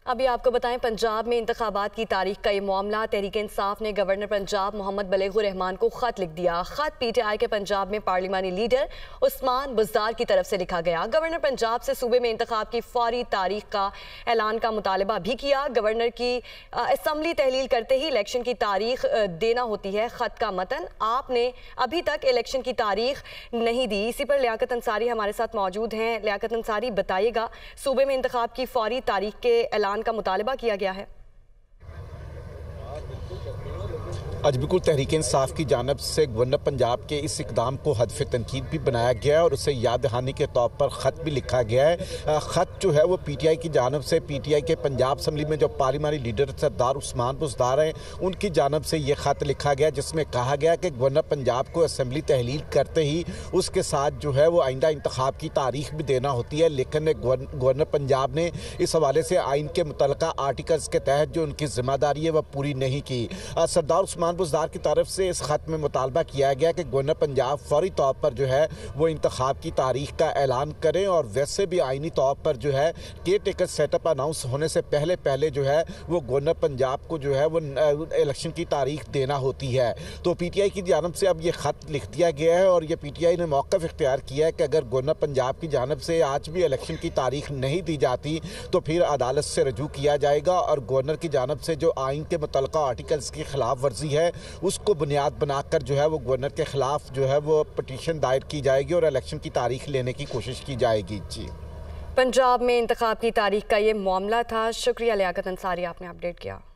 अभी आपको बताएं, पंजाब में इंतखाबात की तारीख का ये मामला तहरीक इंसाफ ने गवर्नर पंजाब मोहम्मद बलेगुर रहमान को खत लिख दिया। खत PTI के पंजाब में पार्लिमानी लीडर उस्मान बुज़दार की तरफ से लिखा गया। गवर्नर पंजाब से सूबे में इंतखाब की फौरी तारीख का ऐलान का मुतालबा भी किया। गवर्नर की असम्बली तहलील करते ही इलेक्शन की तारीख देना होती है। खत का मतन, आपने अभी तक इलेक्शन की तारीख नहीं दी। इसी पर लियाकत अंसारी हमारे साथ मौजूद हैं। लियाकत अंसारी, बताइएगा, सूबे में इंतखाब की फौरी तारीख के ऐलान का मुतालबा किया गया है। आज बिल्कुल तहरीक इंसाफ की जानब से गवर्नर पंजाब के इस इकदाम को हदफ तनकीद भी बनाया गया है और उसे याद दहानी के तौर पर ख़त भी लिखा गया है। ख़त जो है वो PTI की जानब से, PTI के पंजाब असम्बली में जो पार्लिमानी लीडर सरदार उस्मान बुज़दार हैं, उनकी जानब से ये ख़त लिखा गया, जिसमें कहा गया कि गवर्नर पंजाब को असम्बली तहलील करते ही उसके साथ जो है वो आइंदा इंतखाब की तारीख भी देना होती है। लेकिन गवर्नर पंजाब ने इस हवाले से आइन के मुतल्लिक़ा आर्टिकल्स के तहत जो उनकी जिम्मेदारी है वह पूरी नहीं की। सरदार उस्मान बुज़दार की तरफ से इस खत में मुतालबा किया गया कि गवर्नर पंजाब फौरी तौर पर जो है वो इंतखाब की तारीख का ऐलान करें और वैसे भी आइनी तौर पर जो है केयर टेकर सेटअप अनाउंस होने से पहले जो है वो गवर्नर पंजाब को जो है वो इलेक्शन की तारीख देना होती है। तो PTI की जानब से अब ये ख़त लिख दिया गया है और ये PTI ने मौक़िफ़ इख्तियार किया है कि अगर गवर्नर पंजाब की जानब से आज भी इलेक्शन की तारीख नहीं दी जाती तो फिर अदालत से रजू किया जाएगा और गवर्नर की जानब से जो आइन के मुतल्लिक़ा आर्टिकल्स की खिलाफ वर्जी है उसको बुनियाद बनाकर जो है वो गवर्नर के खिलाफ जो है वो पटिशन दायर की जाएगी और इलेक्शन की तारीख लेने की कोशिश की जाएगी। जी, पंजाब में इंतखाब की तारीख का ये मामला था। शुक्रिया लियाकत अंसारी, आपने अपडेट किया।